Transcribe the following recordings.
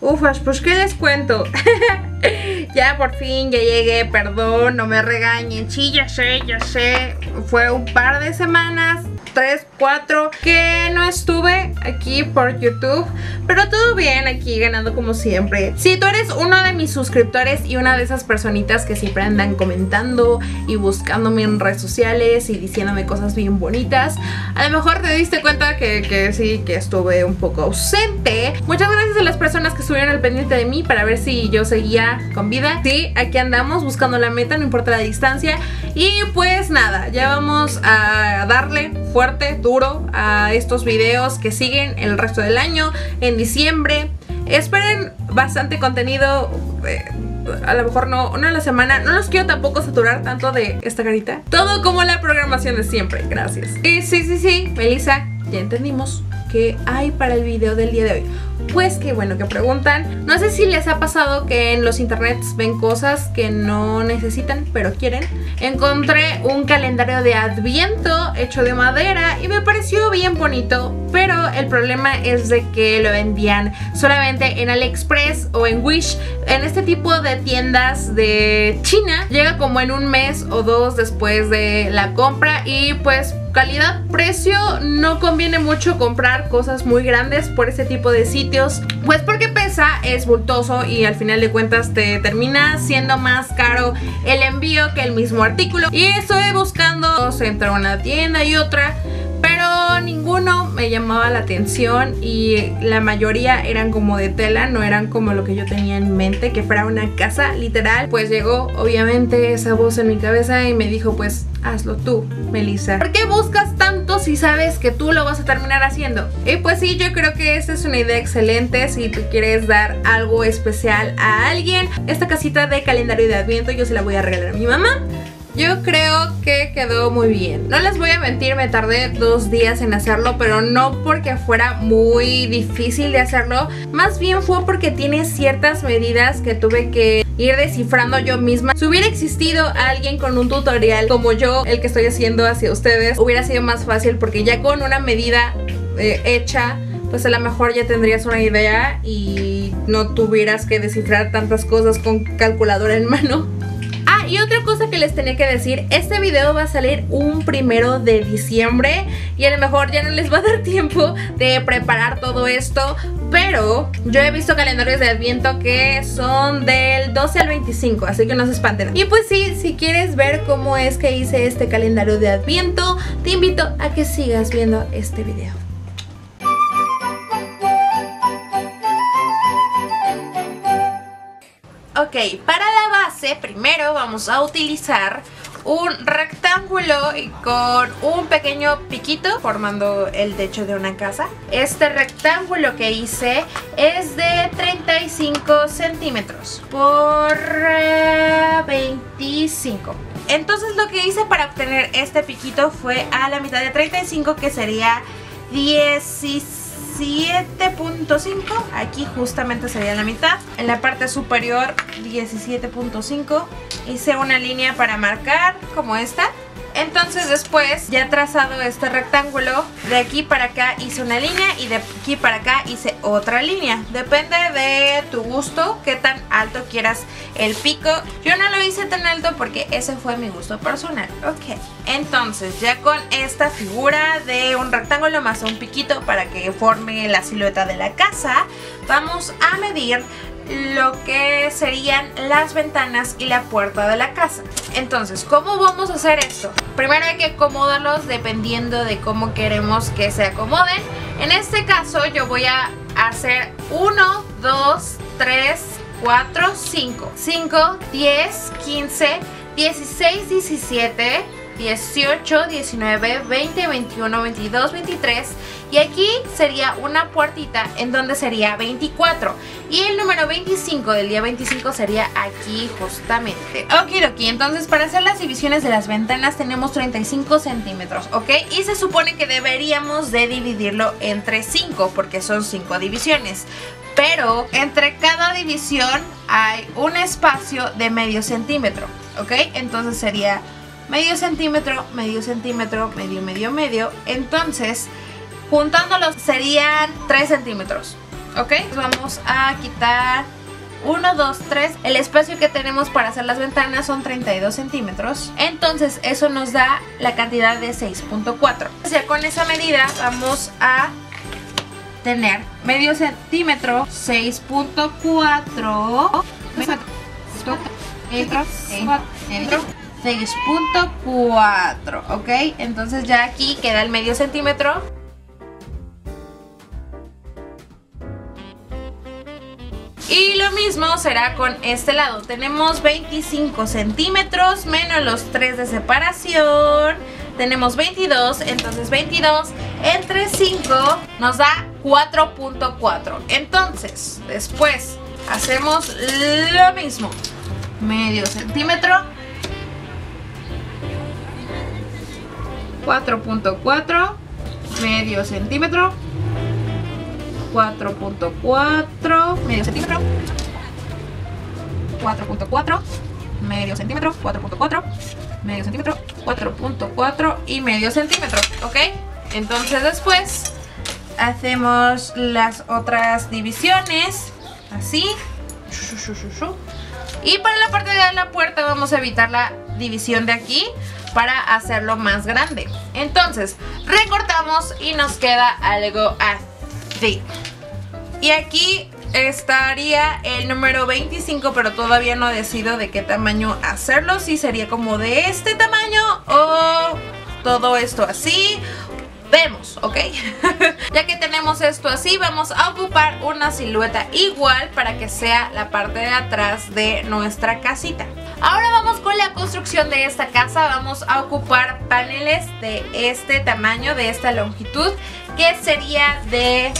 Ufas, pues ¿qué les cuento? Ya por fin, ya llegué, perdón, no me regañen. Sí, ya sé, fue un par de semanas, 3, 4, que no estuve aquí por YouTube, pero todo bien aquí, ganando como siempre. Si tú eres uno de mis suscriptores y una de esas personitas que siempre andan comentando y buscándome en redes sociales y diciéndome cosas bien bonitas, a lo mejor te diste cuenta que sí, que estuve un poco ausente. Muchas gracias a las personas que estuvieron al pendiente de mí para ver si yo seguía con vida. Sí, aquí andamos buscando la meta, no importa la distancia. Y pues nada, ya vamos a darle fuerte, duro a estos videos que siguen el resto del año, en diciembre. Esperen bastante contenido, a lo mejor no a la semana. No los quiero tampoco saturar tanto de esta carita. Todo como la programación de siempre, gracias. Y sí, Melissa, ya entendimos qué hay para el video del día de hoy. Pues qué bueno que preguntan. No sé si les ha pasado que en los internets ven cosas que no necesitan pero quieren. Encontré un calendario de Adviento hecho de madera y me pareció bien bonito, pero el problema es de que lo vendían solamente en AliExpress o en Wish. En este tipo de tiendas de China llega como en un mes o dos después de la compra y pues calidad-precio no conviene mucho comprar cosas muy grandes por ese tipo de sitios, pues porque pesa, es bultoso y al final de cuentas te termina siendo más caro el envío que el mismo artículo. Y estoy buscando entre una tienda y otra, pero ninguno me llamaba la atención y la mayoría eran como de tela, no eran como lo que yo tenía en mente, que fuera una casa literal. Pues llegó obviamente esa voz en mi cabeza y me dijo, pues hazlo tú, Melissa. ¿Por qué buscas tanto si sabes que tú lo vas a terminar haciendo? Y pues sí, yo creo que esta es una idea excelente si tú quieres dar algo especial a alguien. Esta casita de calendario de Adviento yo se la voy a regalar a mi mamá. Yo creo que quedó muy bien. No les voy a mentir, me tardé 2 días en hacerlo, pero no porque fuera muy difícil de hacerlo. Más bien fue porque tiene ciertas medidas que tuve que ir descifrando yo misma. Si hubiera existido alguien con un tutorial como yo, el que estoy haciendo hacia ustedes, hubiera sido más fácil porque ya con una medida hecha, pues a lo mejor ya tendrías una idea y no tuvieras que descifrar tantas cosas con calculadora en mano. Y otra cosa que les tenía que decir, este video va a salir un 1 de diciembre y a lo mejor ya no les va a dar tiempo de preparar todo esto, pero yo he visto calendarios de Adviento que son del 12 al 25, así que no se espanten. Y pues sí, si quieres ver cómo es que hice este calendario de Adviento, te invito a que sigas viendo este video. Ok, para la base primero vamos a utilizar un rectángulo con un pequeño piquito formando el techo de una casa. Este rectángulo que hice es de 35 centímetros por 25. Entonces lo que hice para obtener este piquito fue a la mitad de 35, que sería 17.5, aquí justamente sería la mitad. En la parte superior 17.5. hice una línea para marcar como esta. Entonces después, ya trazado este rectángulo, de aquí para acá hice una línea y de aquí para acá hice otra línea. Depende de tu gusto, qué tan alto quieras el pico. Yo no lo hice tan alto porque ese fue mi gusto personal. Ok, entonces ya con esta figura de un rectángulo más un piquito para que forme la silueta de la casa, vamos a medir lo que serían las ventanas y la puerta de la casa. Entonces, ¿cómo vamos a hacer esto? Primero hay que acomodarlos dependiendo de cómo queremos que se acomoden. En este caso yo voy a hacer 1, 2, 3, 4, 5. 5, 10, 15, 16, 17, 18, 19, 20, 21, 22, 23 y aquí sería una puertita en donde sería 24 y el número 25 del día 25 sería aquí justamente. Okidoki, entonces para hacer las divisiones de las ventanas tenemos 35 centímetros, ¿ok? Y se supone que deberíamos de dividirlo entre 5 porque son 5 divisiones. Pero entre cada división hay un espacio de medio centímetro, ¿ok? Entonces sería medio centímetro, medio centímetro, medio, medio, medio. Entonces, juntándolos serían 3 centímetros, ¿ok? Vamos a quitar 1, 2, 3. El espacio que tenemos para hacer las ventanas son 32 centímetros. Entonces eso nos da la cantidad de 6.4. Ya con esa medida vamos a tener medio centímetro, 6.4, 6.4, ¿ok? Entonces ya aquí queda el medio centímetro. Y lo mismo será con este lado. Tenemos 25 centímetros menos los 3 de separación. Tenemos 22, entonces 22 entre 5 nos da 4.4. Entonces, después hacemos lo mismo. Medio centímetro. 4.4. Medio centímetro. 4.4, medio centímetro, 4.4, medio centímetro, 4.4, medio centímetro, 4.4 y medio centímetro, ¿ok? Entonces después hacemos las otras divisiones, así. Y para la parte de la puerta vamos a evitar la división de aquí para hacerlo más grande. Entonces recortamos y nos queda algo así. Sí. Y aquí estaría el número 25, pero todavía no decido de qué tamaño hacerlo. Si sería como de este tamaño o todo esto así. Vemos, ¿ok? Ya que tenemos esto así, vamos a ocupar una silueta igual para que sea la parte de atrás de nuestra casita. Ahora vamos con la construcción de esta casa. Vamos a ocupar paneles de este tamaño, de esta longitud, que sería de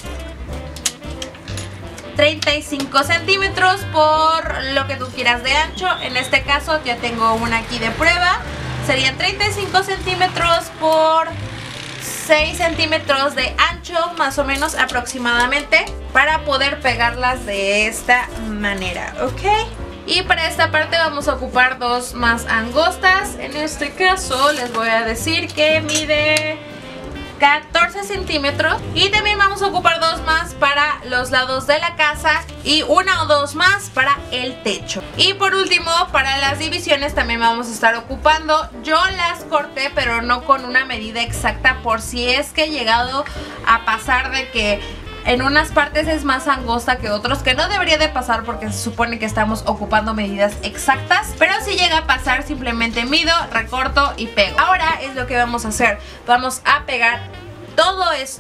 35 centímetros por lo que tú quieras de ancho. En este caso ya tengo una aquí de prueba. Serían 35 centímetros por 6 centímetros de ancho, más o menos aproximadamente, para poder pegarlas de esta manera, ¿ok? Y para esta parte vamos a ocupar dos más angostas. En este caso les voy a decir que mide 14 centímetros. Y también vamos a ocupar dos más para los lados de la casa y una o dos más para el techo. Y por último, para las divisiones también vamos a estar ocupando. Yo las corté, pero no con una medida exacta, por si es que he llegado a pasar de que en unas partes es más angosta que otros, que no debería de pasar porque se supone que estamos ocupando medidas exactas, pero si llega a pasar simplemente mido, recorto y pego. Ahora es lo que vamos a hacer. Vamos a pegar todo esto .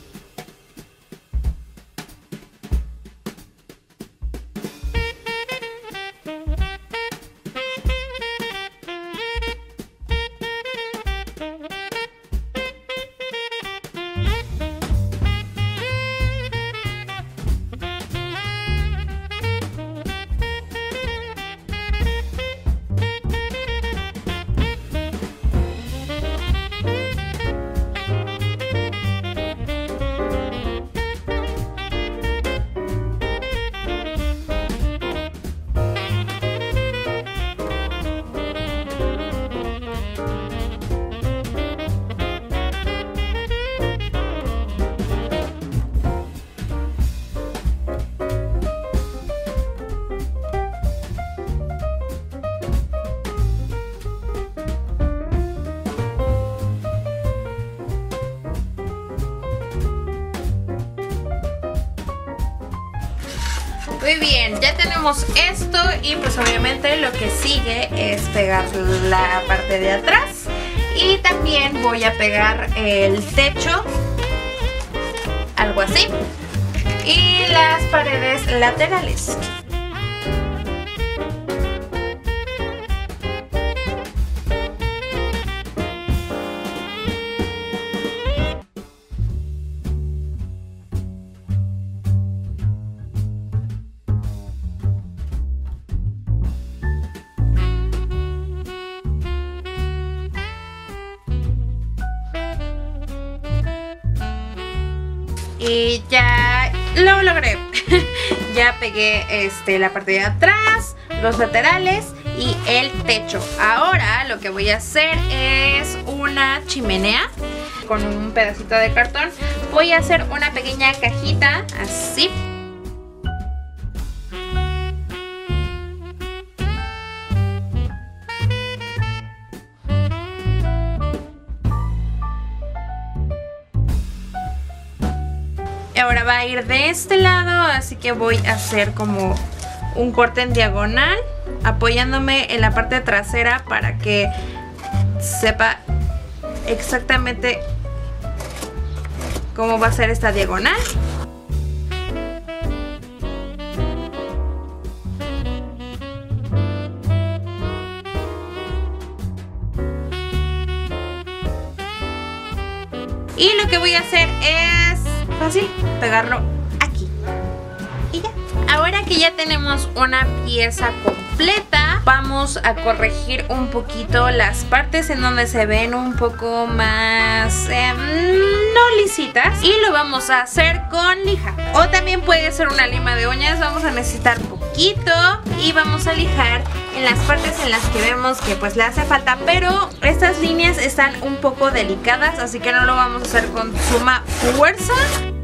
Muy bien, ya tenemos esto y pues obviamente lo que sigue es pegar la parte de atrás. Y también voy a pegar el techo, algo así, y las paredes laterales. Y ya lo logré. Ya pegué la parte de atrás, los laterales y el techo. Ahora lo que voy a hacer es una chimenea con un pedacito de cartón voy a hacer una pequeña cajita así. Ahora va a ir de este lado, así que voy a hacer como un corte en diagonal, apoyándome en la parte trasera para que sepa exactamente cómo va a ser esta diagonal. Y lo que voy a hacer es fácil, pegarlo aquí. Y ya. Ahora que ya tenemos una pieza completa, vamos a corregir un poquito las partes en donde se ven un poco más no lisitas. Y lo vamos a hacer con lija. O también puede ser una lima de uñas. Vamos a necesitar poquito y vamos a lijar en las partes en las que vemos que pues le hace falta, pero estas líneas están un poco delicadas, así que no lo vamos a hacer con suma fuerza.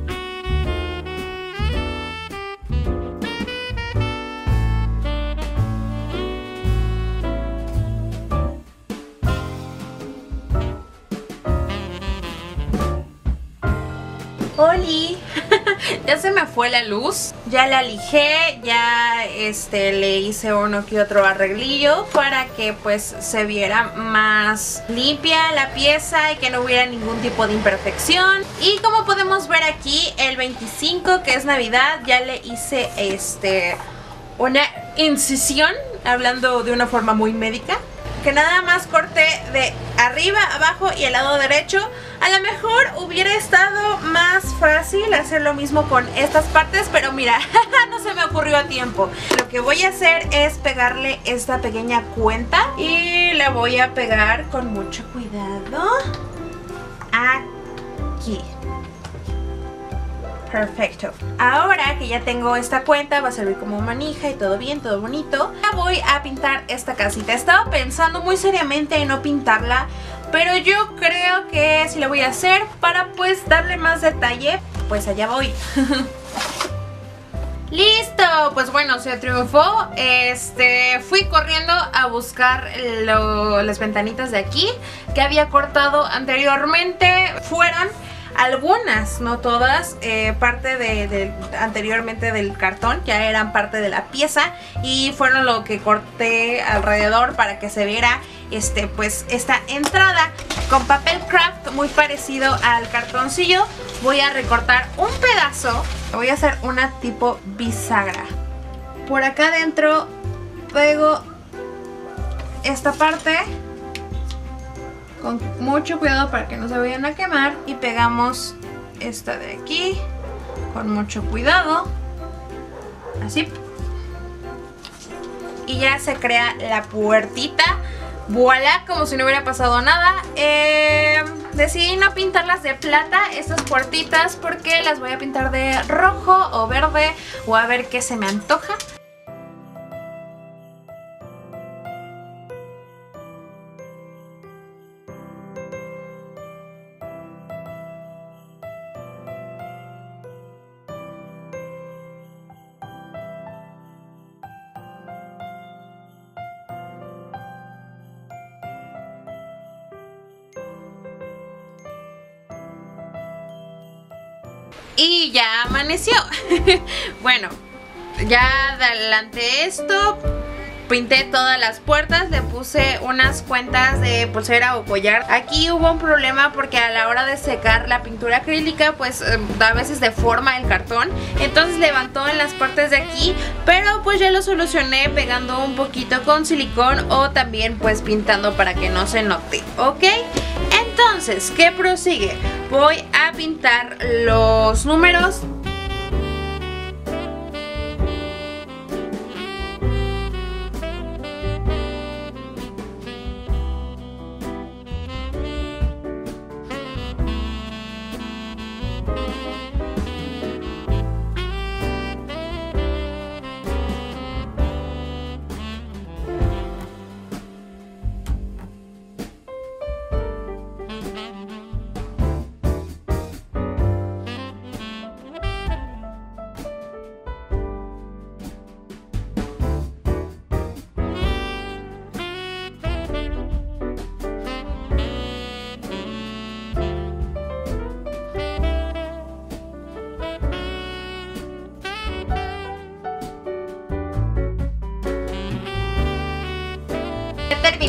¡Holi! Ya se me fue la luz. Ya la lijé, ya le hice uno que otro arreglillo para que pues se viera más limpia la pieza y que no hubiera ningún tipo de imperfección. Y como podemos ver aquí, el 25, que es Navidad, ya le hice una incisión, hablando de una forma muy médica, que nada más corté de arriba, abajo y el lado derecho. A lo mejor hubiera estado más fácil hacer lo mismo con estas partes, pero mira, no se me ocurrió a tiempo. Lo que voy a hacer es pegarle esta pequeña cuenta y la voy a pegar con mucho cuidado aquí. Perfecto. Ahora que ya tengo esta cuenta, va a servir como manija y todo bien, todo bonito. Ya voy a pintar esta casita. Estaba pensando muy seriamente en no pintarla, pero yo creo que sí lo voy a hacer para pues darle más detalle. Pues allá voy. ¡Listo! Pues bueno, se triunfó. Fui corriendo a buscar las ventanitas de aquí que había cortado anteriormente. Fueron algunas, no todas, parte anteriormente del cartón, ya eran parte de la pieza y fueron lo que corté alrededor para que se viera pues esta entrada con papel craft muy parecido al cartoncillo. Voy a recortar un pedazo, voy a hacer una tipo bisagra. Por acá adentro pego esta parte con mucho cuidado para que no se vayan a quemar y pegamos esta de aquí con mucho cuidado, así, y ya se crea la puertita. Voilà, como si no hubiera pasado nada. Decidí no pintarlas de plata, estas puertitas, porque las voy a pintar de rojo o verde o a ver qué se me antoja. Y ya amaneció. Bueno, ya adelanté esto, pinté todas las puertas, le puse unas cuentas de pulsera o collar. Aquí hubo un problema porque a la hora de secar la pintura acrílica pues a veces deforma el cartón, entonces levantó en las partes de aquí, pero pues ya lo solucioné pegando un poquito con silicón o también pues pintando para que no se note, ¿ok? Entonces, ¿qué prosigue? Voy a pintar los números.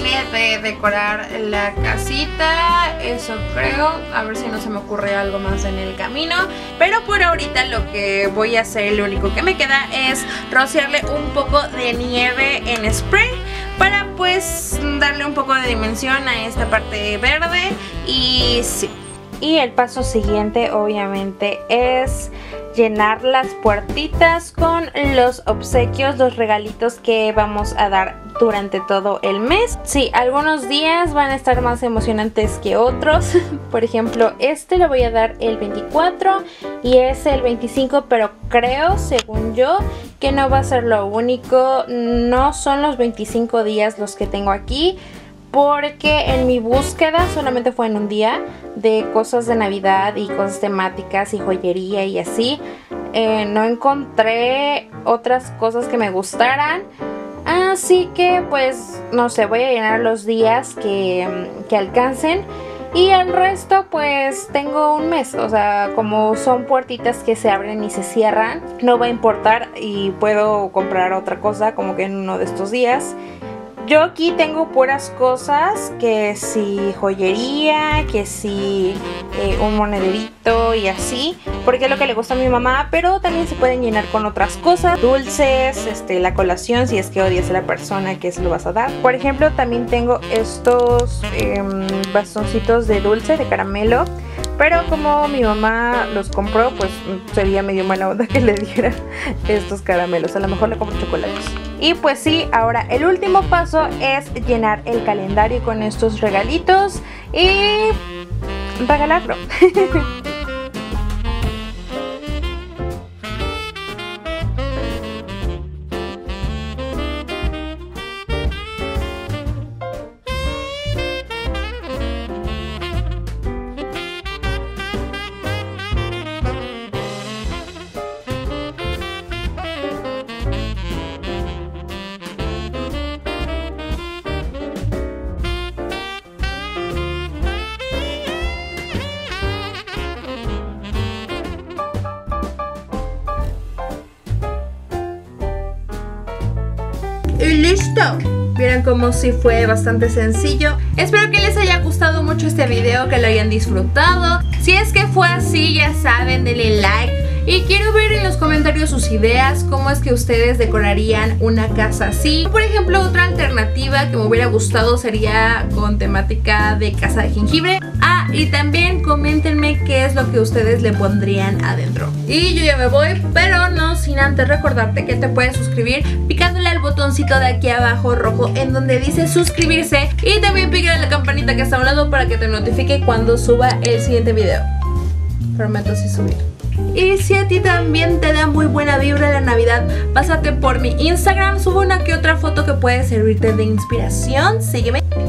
de decorar la casita, eso creo. A ver si no se me ocurre algo más en el camino. Pero por ahorita lo que voy a hacer, lo único que me queda es rociarle un poco de nieve en spray para pues darle un poco de dimensión a esta parte verde. Y sí. Y el paso siguiente obviamente es llenar las puertitas con los obsequios, los regalitos que vamos a dar durante todo el mes. Sí, algunos días van a estar más emocionantes que otros. Por ejemplo, este lo voy a dar el 24 y ese el 25, pero creo, según yo, que no va a ser lo único. No son los 25 días los que tengo aquí, porque en mi búsqueda solamente fue en un día de cosas de Navidad y cosas temáticas y joyería y así. No encontré otras cosas que me gustaran, así que pues no sé, voy a llenar los días que alcancen. Y el resto pues tengo un mes, o sea, como son puertitas que se abren y se cierran, no va a importar y puedo comprar otra cosa como que en uno de estos días. Yo aquí tengo puras cosas, que si joyería, que si un monederito y así, porque es lo que le gusta a mi mamá, pero también se pueden llenar con otras cosas, dulces, la colación si es que odias a la persona que se lo vas a dar. Por ejemplo, también tengo estos bastoncitos de dulce, de caramelo, pero como mi mamá los compró, pues sería medio mala onda que le diera estos caramelos. A lo mejor le compro chocolates. Y pues sí, ahora el último paso es llenar el calendario con estos regalitos y regalarlo. Y listo. Vieron como si fue bastante sencillo. Espero que les haya gustado mucho este video, que lo hayan disfrutado. Si es que fue así, ya saben, denle like. Y quiero ver en los comentarios sus ideas, cómo es que ustedes decorarían una casa así. Por ejemplo, otra alternativa que me hubiera gustado sería con temática de casa de jengibre. Y también coméntenme qué es lo que ustedes le pondrían adentro. Y yo ya me voy, pero no sin antes recordarte que te puedes suscribir picándole al botoncito de aquí abajo rojo en donde dice suscribirse. Y también pícale la campanita que está a un lado para que te notifique cuando suba el siguiente video. Prometo sí subir. Y si a ti también te da muy buena vibra la Navidad, pásate por mi Instagram, subo una que otra foto que puede servirte de inspiración. Sígueme.